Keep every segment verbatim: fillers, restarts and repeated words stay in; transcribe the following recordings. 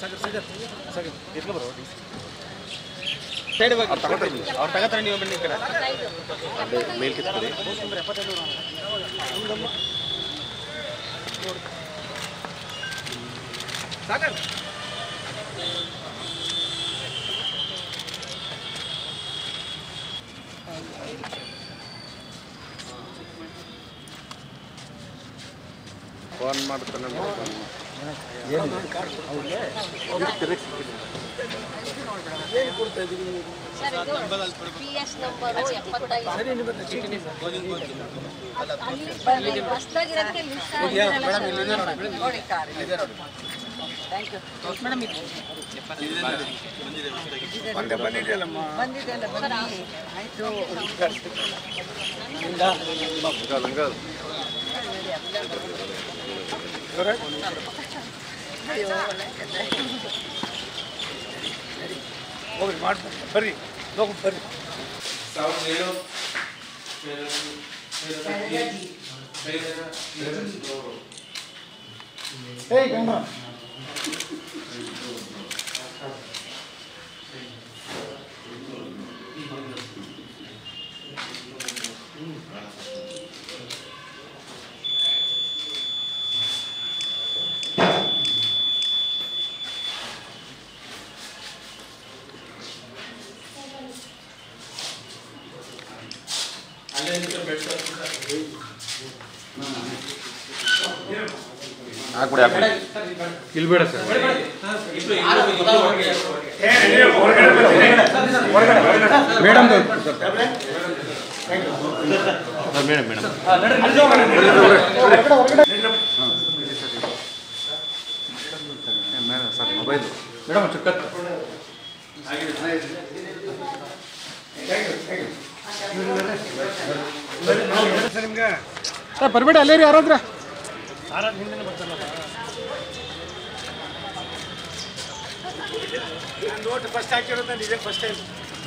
Side ಹೋಗಿ ಅವ್ರು ತಗೋತಾರೆ ನೀವು ಬನ್ನಿ ಕಡೆ ಮೇಲ್ ಕಿತ್ಕೊಳ್ಳಿ ಸಾಗರ್ ಫೋನ್ ಮಾಡ್ತಾನೆ ಹೋಗ್ರಿ ಮಾಡ್ತಾರೆ ಬರ್ರಿ ಹೋಗಿ ಬರ್ರಿ ಏಯ್ ಗಂಡ ಹಾಕ್ಬಿಡಿ ಹಾಕ್ಬಿಡಿ ಇಲ್ಲಿ ಬೇಡ sir madam madam madam sir mobile madam ಚಿಕ್ಕತ್ತು ನಿಮ್ಗೆ ಸರ್ ಬರಬೇಡಿ ಅಲ್ಲೇ ರೀ ಯಾರಾದ್ರೆ ಆರಾಧನೆ ಹಿಂದೆ ಬರ್ತಾರಲ್ಲ ನೋಟ್ ಫಸ್ಟ್ ಹಾಕಿರೋದು ಇದೇ ಫಸ್ಟ್ ಟೈಮ್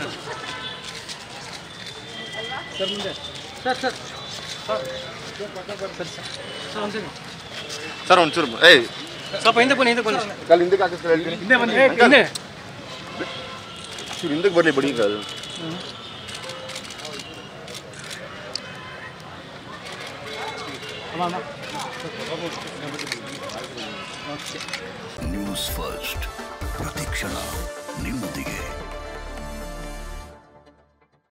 ಸರ್ ಮುಂದೆ ಸರ್ ಸರ್ ಸರ್ ಒಂಚೂರು ಏಯ್ ಸ್ವಲ್ಪ ಹಿಂದೆ ಬನ್ನಿ ಹಿಂದೆ ಬನ್ನಿ ಕಾಲು ಹಿಂದಕ್ಕೆ ಹಾಕಿಸ್ತಾರೆ ಹೇಳ್ತೀನಿ ಹಿಂದೆ ಬನ್ನಿ ಹಿಂದೆ ಚೂರು ಹಿಂದಕ್ಕೆ ಬರಲಿ ಬಡಿ ಅದು ನ್ಯೂಸ್ ಫಸ್ಟ್ ಪ್ರತಿಕ್ಷಣ ನಿಮ್ಮೊಂದಿಗೆ.